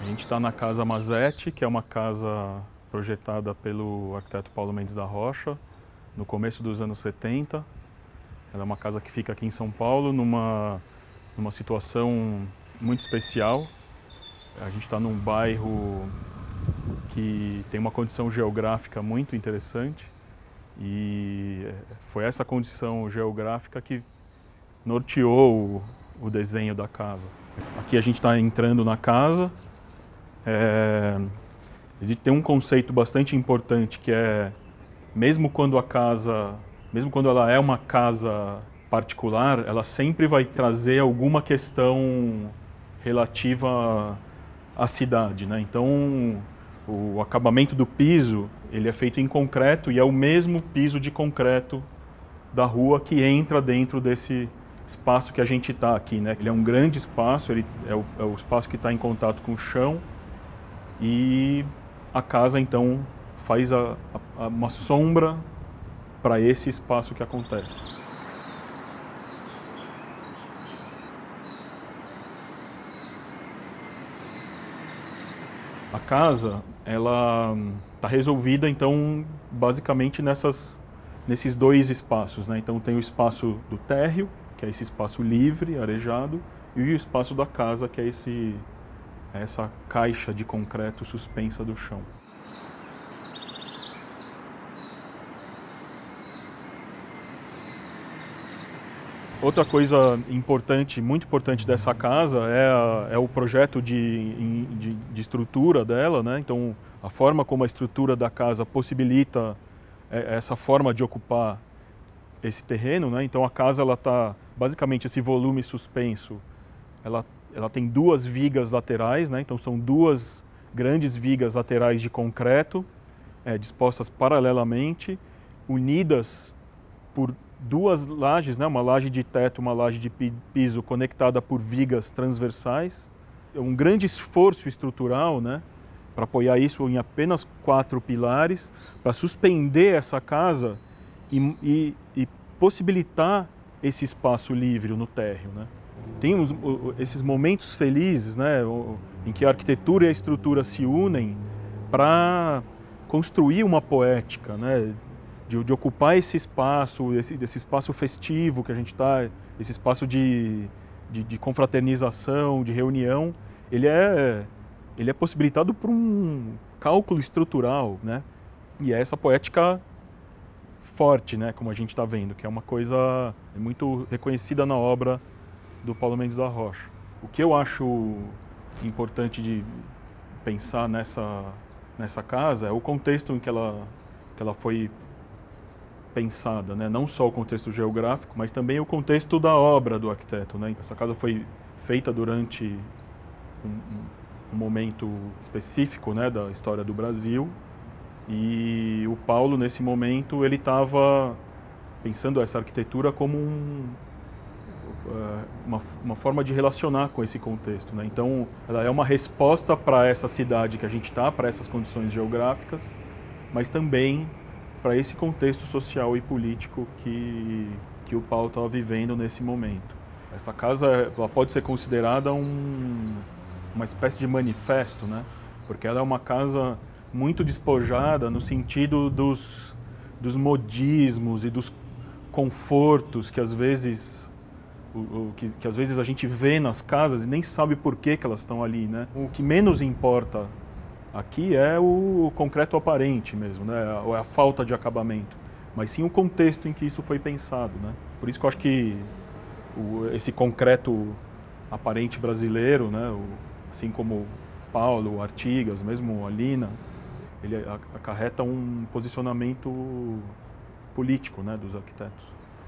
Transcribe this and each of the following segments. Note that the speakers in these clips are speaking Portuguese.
A gente está na Casa Mazetti, que é uma casa projetada pelo arquiteto Paulo Mendes da Rocha, no começo dos anos 70. Ela é uma casa que fica aqui em São Paulo, numa situação muito especial. A gente está num bairro que tem uma condição geográfica muito interessante e foi essa condição geográfica que norteou o desenho da casa. Aqui a gente está entrando na casa. Tem um conceito bastante importante que é, mesmo quando ela é uma casa particular, ela sempre vai trazer alguma questão relativa à cidade, né? Então, o acabamento do piso, ele é feito em concreto e é o mesmo piso de concreto da rua que entra dentro desse espaço que a gente está aqui, né? Ele é um grande espaço, ele é o espaço que está em contato com o chão e a casa então faz uma sombra para esse espaço que acontece. A casa, ela está resolvida então basicamente nesses dois espaços, né? Então tem o espaço do térreo, que é esse espaço livre, arejado, e o espaço da casa, que é essa caixa de concreto suspensa do chão. Outra coisa importante, muito importante dessa casa é o projeto de estrutura dela, né? Então, a forma como a estrutura da casa possibilita essa forma de ocupar esse terreno, né? Então, a casa, ela tá, basicamente, esse volume suspenso, ela tem duas vigas laterais, né? Então, são duas grandes vigas laterais de concreto, dispostas paralelamente, unidas por duas lajes, né? Uma laje de teto, uma laje de piso conectada por vigas transversais. É um grande esforço estrutural, né? Para apoiar isso em apenas 4 pilares, para suspender essa casa e possibilitar esse espaço livre no térreo, né? Tem esses momentos felizes, né? Em que a arquitetura e a estrutura se unem para construir uma poética, né? De ocupar esse espaço, desse espaço festivo que a gente está, esse espaço de confraternização, de reunião, ele é possibilitado por um cálculo estrutural, né? E é essa poética forte, né? Como a gente está vendo, que é uma coisa muito reconhecida na obra do Paulo Mendes da Rocha. O que eu acho importante de pensar nessa casa é o contexto em que ela foi pensada, né? Não só o contexto geográfico, mas também o contexto da obra do arquiteto, né? Essa casa foi feita durante um momento específico, né, da história do Brasil, e o Paulo, nesse momento, ele estava pensando essa arquitetura como uma forma de relacionar com esse contexto, né? Então, ela é uma resposta para essa cidade que a gente está, para essas condições geográficas, mas também para esse contexto social e político que o Paulo estava vivendo nesse momento. Essa casa, ela pode ser considerada uma espécie de manifesto, né? Porque ela é uma casa muito despojada no sentido dos modismos e dos confortos que às vezes que às vezes a gente vê nas casas e nem sabe por que elas estão ali, né? O que menos importa aqui é o concreto aparente mesmo, né? A falta de acabamento, mas sim o contexto em que isso foi pensado, né? Por isso que eu acho que esse concreto aparente brasileiro, né? Assim como Paulo, o Artigas, mesmo a Lina, ele acarreta um posicionamento político, né, dos arquitetos.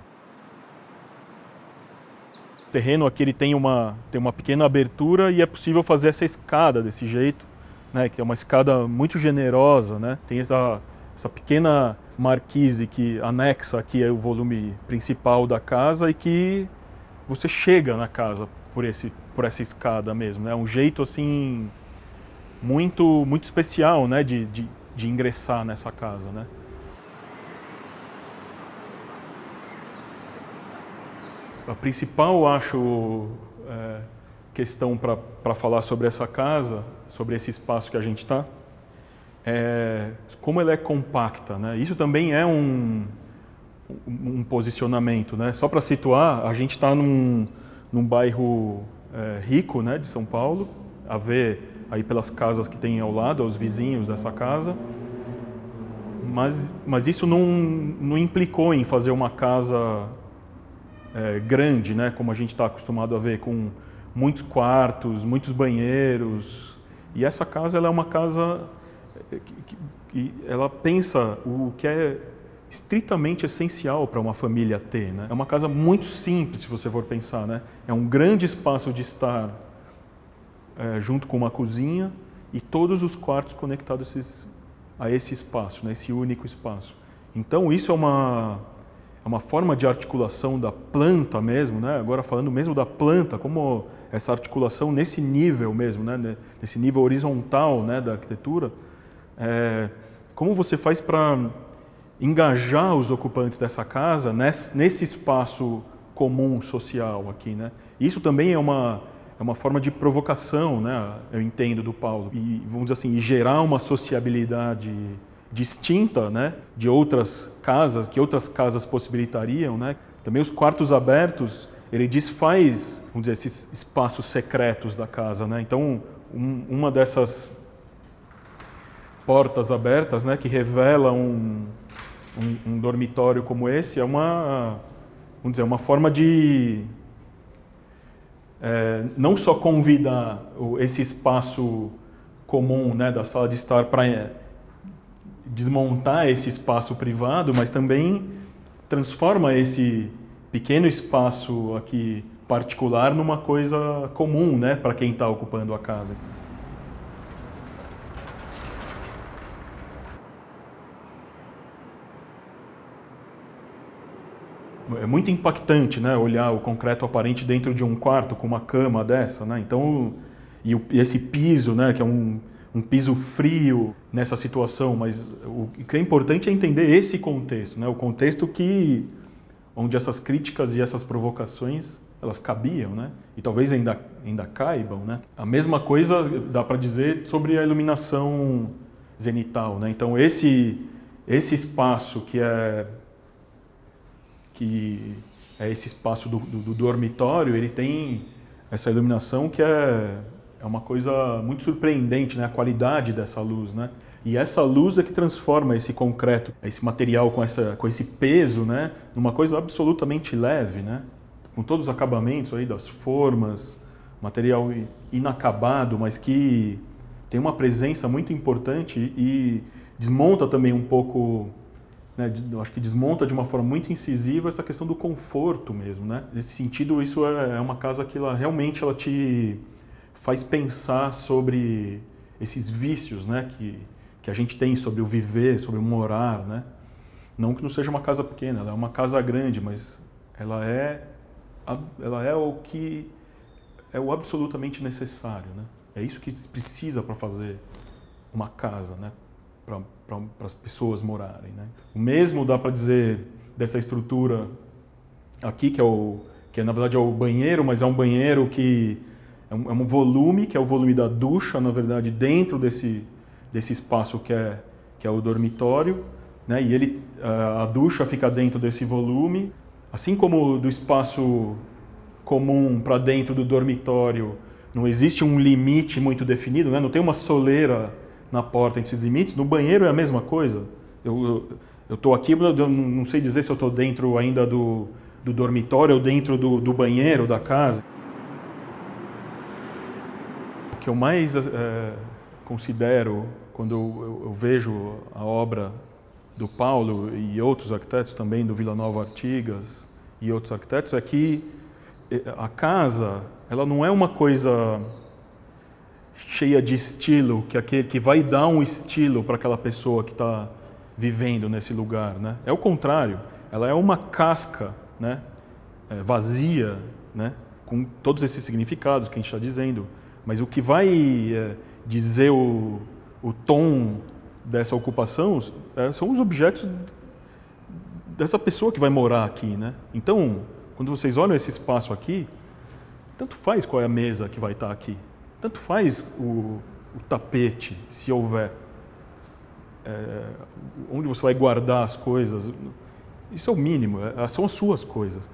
O terreno aqui ele tem uma pequena abertura e é possível fazer essa escada desse jeito, né, que é uma escada muito generosa, né? Tem essa pequena marquise que anexa aqui o volume principal da casa e que você chega na casa por essa escada mesmo, né? É um jeito assim muito especial, né, de ingressar nessa casa, né? A principal, acho, questão para falar sobre essa casa, sobre esse espaço que a gente está, é como ela é compacta, né? Isso também é um posicionamento, né? Só para situar, a gente está num bairro rico, né, de São Paulo, a ver aí pelas casas que tem ao lado, aos vizinhos dessa casa, mas isso não implicou em fazer uma casa grande, né, como a gente está acostumado a ver, com muitos quartos, muitos banheiros. E essa casa, ela é uma casa que ela pensa o que é estritamente essencial para uma família ter, né? É uma casa muito simples, se você for pensar, né? É um grande espaço de estar junto com uma cozinha e todos os quartos conectados a esse espaço, né? Esse único espaço. Então isso é uma forma de articulação da planta mesmo, né? Agora falando mesmo da planta, como essa articulação nesse nível mesmo, né? Nesse nível horizontal, né, da arquitetura, como você faz para engajar os ocupantes dessa casa nesse espaço comum social aqui, né? Isso também é uma forma de provocação, né? Eu entendo, do Paulo, e vamos dizer assim, e gerar uma sociabilidade distinta, né, de outras casas, que outras casas possibilitariam, né? Também os quartos abertos, ele desfaz, vamos dizer, esses espaços secretos da casa, né? Então, uma dessas portas abertas, né, que revela um dormitório como esse, é vamos dizer, uma forma de não só convidar esse espaço comum, né, da sala de estar para desmontar esse espaço privado, mas também transforma esse pequeno espaço aqui particular numa coisa comum, né, para quem está ocupando a casa. É muito impactante, né, olhar o concreto aparente dentro de um quarto com uma cama dessa, né? Então, e esse piso, né, que é um piso frio nessa situação, mas o que é importante é entender esse contexto, né? O contexto onde essas críticas e essas provocações elas cabiam, né? E talvez ainda caibam, né? A mesma coisa dá para dizer sobre a iluminação zenital, né? Então esse espaço que é esse espaço do dormitório, ele tem essa iluminação que é uma coisa muito surpreendente, né? A qualidade dessa luz, né? E essa luz é que transforma esse concreto, esse material com esse peso, né, numa coisa absolutamente leve, né? Com todos os acabamentos aí das formas, material inacabado, mas que tem uma presença muito importante e desmonta também um pouco, né, eu acho que desmonta de uma forma muito incisiva essa questão do conforto mesmo, né? Nesse sentido, isso é uma casa que realmente ela te faz pensar sobre esses vícios, né, que a gente tem sobre o viver, sobre o morar, né? Não que não seja uma casa pequena, ela é uma casa grande, mas ela é o que é o absolutamente necessário, né? É isso que se precisa para fazer uma casa, né? Para as pessoas morarem, né? O mesmo dá para dizer dessa estrutura aqui, que na verdade é o banheiro, mas é um banheiro que é um volume, que é o volume da ducha, na verdade, dentro desse espaço que é o dormitório, né? E a ducha fica dentro desse volume, assim como do espaço comum para dentro do dormitório não existe um limite muito definido, né? Não tem uma soleira na porta entre esses limites. No banheiro é a mesma coisa. Eu estou aqui, eu não sei dizer se eu estou dentro ainda do dormitório ou dentro do banheiro da casa. O que eu mais considero quando eu vejo a obra do Paulo e outros arquitetos também, do Vila Nova Artigas e outros arquitetos, é que a casa, ela não é uma coisa cheia de estilo, que vai dar um estilo para aquela pessoa que está vivendo nesse lugar, né? É o contrário, ela é uma casca, né, vazia, né, com todos esses significados que a gente está dizendo, mas o que vai dizer o tom dessa ocupação são os objetos dessa pessoa que vai morar aqui, né? Então, quando vocês olham esse espaço aqui, tanto faz qual é a mesa que vai estar aqui, tanto faz o tapete, se houver, onde você vai guardar as coisas, isso é o mínimo, são as suas coisas.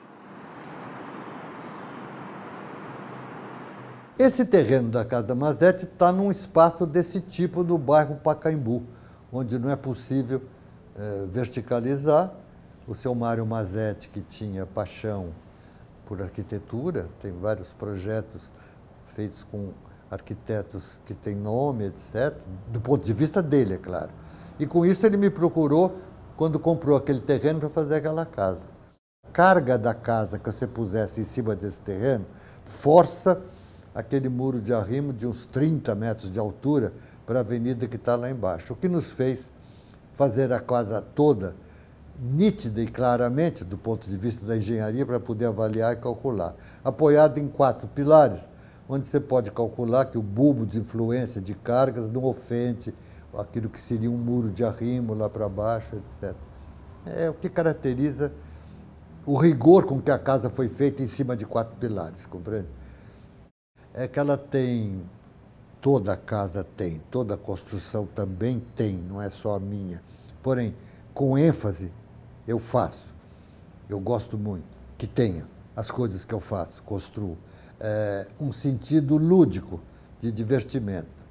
Esse terreno da Casa Mazetti está num espaço desse tipo no bairro Pacaembu, onde não é possível verticalizar. O seu Mário Mazetti, que tinha paixão por arquitetura, tem vários projetos feitos com arquitetos que têm nome, etc., do ponto de vista dele, é claro. E com isso ele me procurou quando comprou aquele terreno para fazer aquela casa. A carga da casa que você pusesse em cima desse terreno força aquele muro de arrimo de uns 30 metros de altura para a avenida que está lá embaixo. O que nos fez fazer a casa toda nítida e claramente, do ponto de vista da engenharia, para poder avaliar e calcular. Apoiado em 4 pilares, onde você pode calcular que o bulbo de influência de cargas não ofende aquilo que seria um muro de arrimo lá para baixo, etc. É o que caracteriza o rigor com que a casa foi feita em cima de 4 pilares, compreende? É que ela tem, toda a casa tem, toda a construção também tem, não é só a minha. Porém, com ênfase, eu faço. Eu gosto muito que tenha as coisas que eu faço, construo. Um sentido lúdico de divertimento.